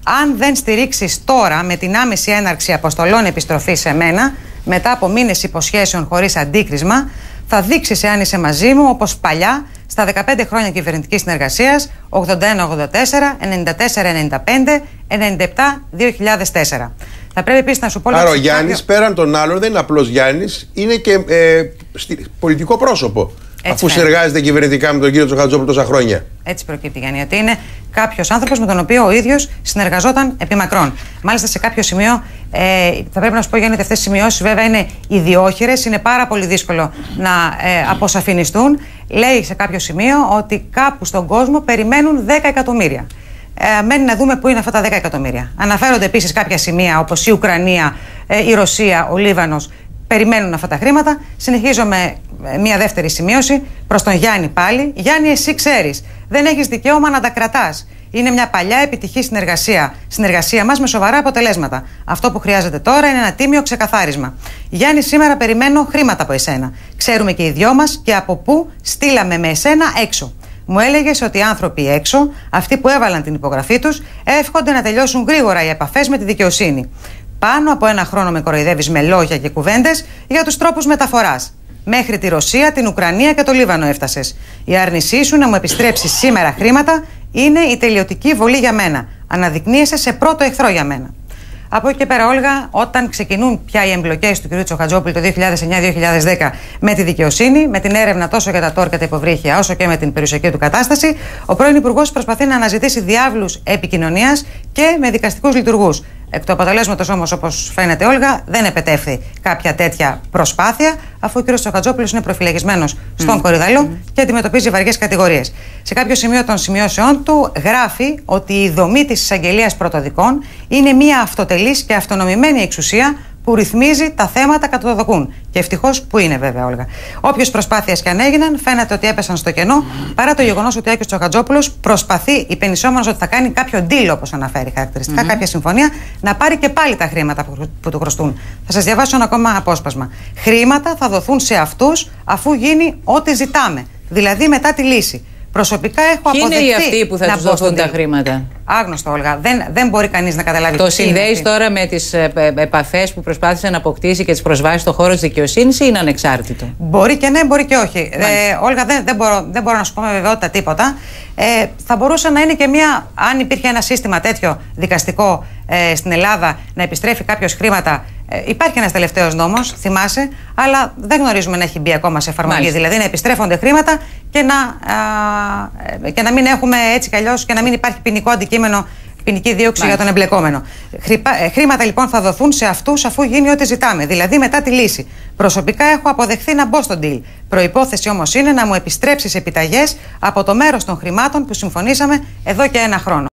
Αν δεν στηρίξεις τώρα με την άμεση έναρξη αποστολών επιστροφής σε μένα, μετά από μήνες υποσχέσεων χωρίς αντίκρισμα, θα δείξεις εάν είσαι μαζί μου όπως παλιά στα 15 χρόνια κυβερνητικής συνεργασίας 81-84, 94-95, 97-2004. Θα πρέπει επίσης να σου πω. Άρα ο Γιάννης πέραν των άλλων δεν είναι απλός Γιάννης, είναι και πολιτικό πρόσωπο. Έτσι αφού συνεργάζεται κυβερνητικά με τον κύριο Τσοχατζόπουλο τόσα χρόνια. Έτσι προκύπτει, Γιάννη, ότι είναι κάποιος άνθρωπος με τον οποίο ο ίδιος συνεργαζόταν επί μακρόν. Μάλιστα σε κάποιο σημείο, θα πρέπει να σου πω, Γιάννη, ότι αυτές οι σημειώσεις βέβαια είναι ιδιόχειρες, είναι πάρα πολύ δύσκολο να αποσαφινιστούν. Λέει σε κάποιο σημείο ότι κάπου στον κόσμο περιμένουν 10 εκατομμύρια. Μένει να δούμε πού είναι αυτά τα 10 εκατομμύρια. Αναφέρονται επίσης κάποια σημεία όπως η Ουκρανία, η Ρωσία, ο Λίβανος. Περιμένουν αυτά τα χρήματα. Συνεχίζω με μια δεύτερη σημείωση προς τον Γιάννη πάλι. Γιάννη, εσύ ξέρεις, δεν έχεις δικαίωμα να τα κρατάς. Είναι μια παλιά επιτυχή συνεργασία μας με σοβαρά αποτελέσματα. Αυτό που χρειάζεται τώρα είναι ένα τίμιο ξεκαθάρισμα. Γιάννη, σήμερα περιμένω χρήματα από εσένα. Ξέρουμε και οι δυο μας και από πού στείλαμε με εσένα έξω. Μου έλεγες ότι οι άνθρωποι έξω, αυτοί που έβαλαν την υπογραφή τους, εύχονται να τελειώσουν γρήγορα οι επαφές με τη δικαιοσύνη. Πάνω από ένα χρόνο με κοροϊδεύεις με λόγια και κουβέντες για τους τρόπους μεταφοράς. Μέχρι τη Ρωσία, την Ουκρανία και το Λίβανο έφτασες. Η άρνησή σου να μου επιστρέψεις σήμερα χρήματα είναι η τελειωτική βολή για μένα. Αναδεικνύεσαι σε πρώτο εχθρό για μένα. Από εκεί και πέρα, Όλγα, όταν ξεκινούν πια οι εμπλοκές του κ. Τσοχατζόπουλου το 2009-2010 με τη δικαιοσύνη, με την έρευνα τόσο για τα τόρ και τα υποβρύχια, όσο και με την περιουσιακή του κατάσταση, ο πρώην Υπουργός προσπαθεί να αναζητήσει διάβλους επικοινωνίας και με δικαστικούς λειτουργούς. Εκ του αποτελέσματος όμως, όπως φαίνεται, Όλγα, δεν επετεύθη κάποια τέτοια προσπάθεια, αφού ο κ. Τσοχατζόπουλος είναι προφυλακισμένος στον Κορυδαλό και αντιμετωπίζει βαριές κατηγορίες. Σε κάποιο σημείο των σημειώσεών του γράφει ότι η δομή της εισαγγελίας πρωτοδικών είναι μια αυτοτελής και αυτονομημένη εξουσία που ρυθμίζει τα θέματα κατά το δοκούν. Και ευτυχώς που είναι, βέβαια, Όλγα. Όποιες προσπάθειες και αν έγιναν, φαίνεται ότι έπεσαν στο κενό, παρά το γεγονός ότι ο Άκης Τσοχατζόπουλος προσπαθεί, υπενισόμενος ότι θα κάνει κάποιο deal, όπως αναφέρει χαρακτηριστικά, κάποια συμφωνία, να πάρει και πάλι τα χρήματα που του χρωστούν. Θα σας διαβάσω ένα ακόμα απόσπασμα. Χρήματα θα δοθούν σε αυτούς αφού γίνει ό,τι ζητάμε. Δηλαδή μετά τη λύση. Προσωπικά έχω αποδεχτεί. Ποιοι είναι αυτοί που θα τους δοθούν τα χρήματα? Άγνωστο, Όλγα. Δεν μπορεί κανείς να καταλάβει. Το συνδέεις τώρα με τις επαφές που προσπάθησε να αποκτήσει και τις προσβάσεις στον χώρο της δικαιοσύνης ή είναι ανεξάρτητο? Μπορεί και ναι, μπορεί και όχι. Όλγα, δεν μπορώ να σου πω με βεβαιότητα τίποτα. Θα μπορούσε να είναι και μια, αν υπήρχε ένα σύστημα τέτοιο δικαστικό στην Ελλάδα, να επιστρέφει κάποιος χρήματα. Υπάρχει ένας τελευταίος νόμος, θυμάσαι, αλλά δεν γνωρίζουμε να έχει μπει ακόμα σε εφαρμογή. Μάλιστα. Δηλαδή να επιστρέφονται χρήματα και να μην έχουμε έτσι κι αλλιώς και να μην υπάρχει ποινικό αντικείμενο, ποινική δίωξη για τον εμπλεκόμενο. Χρήματα λοιπόν θα δοθούν σε αυτούς αφού γίνει ό,τι ζητάμε, δηλαδή μετά τη λύση. Προσωπικά έχω αποδεχθεί να μπω στον deal. Προϋπόθεση όμως είναι να μου επιστρέψεις επιταγές από το μέρος των χρημάτων που συμφωνήσαμε εδώ και ένα χρόνο.